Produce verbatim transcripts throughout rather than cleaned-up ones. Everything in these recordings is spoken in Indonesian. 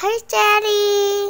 Hai Cherry.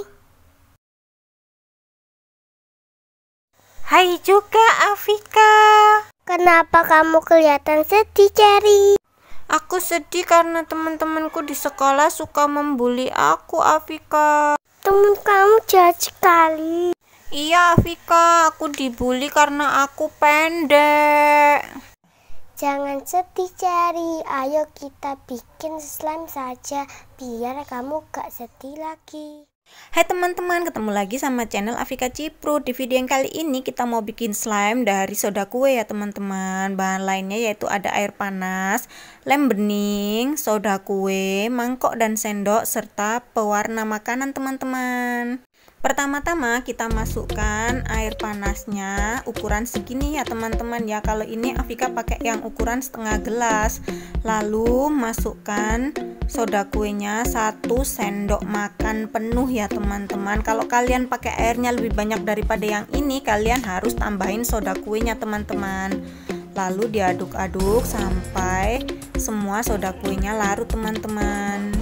Hai juga Afika. Kenapa kamu kelihatan sedih, Cherry? Aku sedih karena teman-temanku di sekolah suka membuli aku, Afika. Temen kamu jahat sekali. Iya, Afika, aku dibully karena aku pendek. Jangan sedih, Cherry. Ayo kita bikin slime saja biar kamu gak sedih lagi. Hai teman-teman, ketemu lagi sama channel Afika Cipru. Di video yang kali ini kita mau bikin slime dari soda kue ya teman-teman. Bahan lainnya yaitu ada air panas, lem bening, soda kue, mangkok dan sendok, serta pewarna makanan teman-teman. Pertama-tama kita masukkan air panasnya ukuran segini ya teman-teman ya. Kalau ini Afika pakai yang ukuran setengah gelas. Lalu masukkan soda kuenya satu sendok makan penuh ya teman-teman. Kalau kalian pakai airnya lebih banyak daripada yang ini, kalian harus tambahin soda kuenya teman-teman. Lalu diaduk-aduk sampai semua soda kuenya larut teman-teman.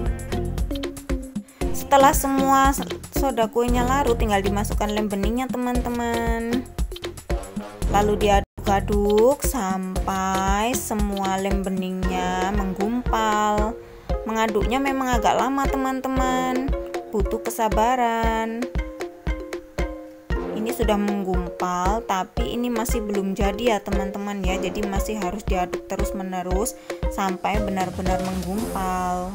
Setelah semua soda kuenya larut, tinggal dimasukkan lem beningnya teman-teman. Lalu diaduk-aduk sampai semua lem beningnya menggumpal. Mengaduknya memang agak lama teman-teman, butuh kesabaran. Ini sudah menggumpal, tapi ini masih belum jadi ya teman-teman ya. Jadi masih harus diaduk terus-menerus sampai benar-benar menggumpal.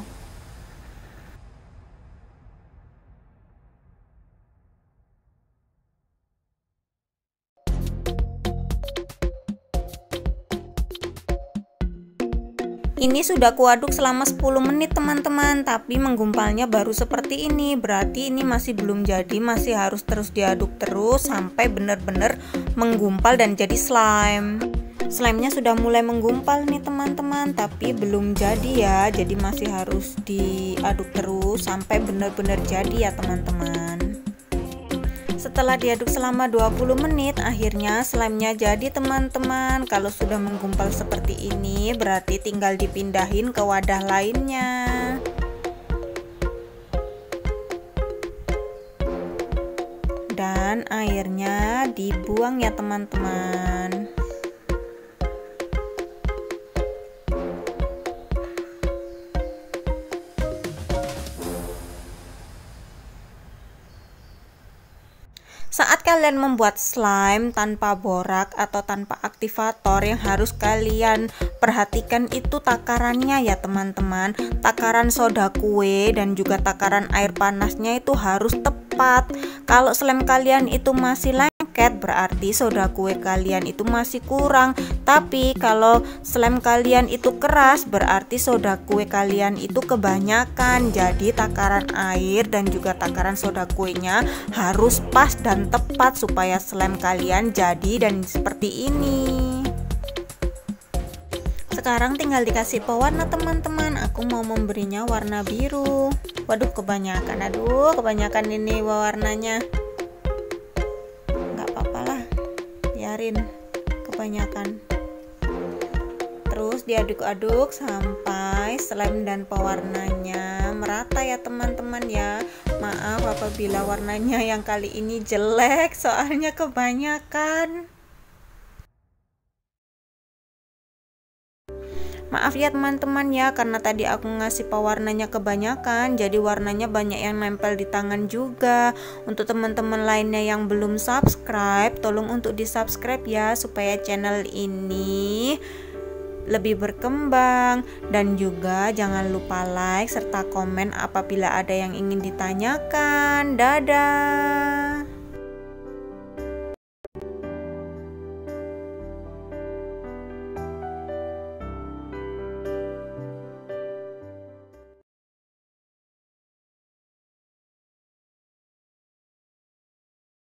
Ini sudah kuaduk selama sepuluh menit teman-teman, tapi menggumpalnya baru seperti ini. Berarti ini masih belum jadi, masih harus terus diaduk terus sampai benar-benar menggumpal dan jadi slime. Slime-nya sudah mulai menggumpal nih teman-teman, tapi belum jadi ya. Jadi masih harus diaduk terus sampai benar-benar jadi ya teman-teman. Setelah diaduk selama dua puluh menit, akhirnya slime-nya jadi teman-teman. Kalau sudah menggumpal seperti ini, berarti tinggal dipindahin ke wadah lainnya. Dan airnya dibuang ya teman-teman. Saat kalian membuat slime tanpa borak atau tanpa aktivator, yang harus kalian perhatikan itu takarannya ya teman-teman. Takaran soda kue dan juga takaran air panasnya itu harus tepat. Kalau slime kalian itu masih lengket, berarti soda kue kalian itu masih kurang. Tapi kalau slime kalian itu keras, berarti soda kue kalian itu kebanyakan. Jadi takaran air dan juga takaran soda kuenya harus pas dan tepat supaya slime kalian jadi dan seperti ini. Sekarang tinggal dikasih pewarna teman-teman. Aku mau memberinya warna biru. Waduh, kebanyakan. Aduh, kebanyakan ini warnanya. Nggak apa-apa lah, biarin kebanyakan. Terus diaduk-aduk sampai slime dan pewarnanya merata ya teman-teman ya. Maaf apabila warnanya yang kali ini jelek, soalnya kebanyakan. Maaf ya teman-teman ya, karena tadi aku ngasih pewarnanya kebanyakan, jadi warnanya banyak yang nempel di tangan juga. Untuk teman-teman lainnya yang belum subscribe, tolong untuk di subscribe ya, supaya channel ini lebih berkembang. Dan juga jangan lupa like serta komen apabila ada yang ingin ditanyakan. Dadah.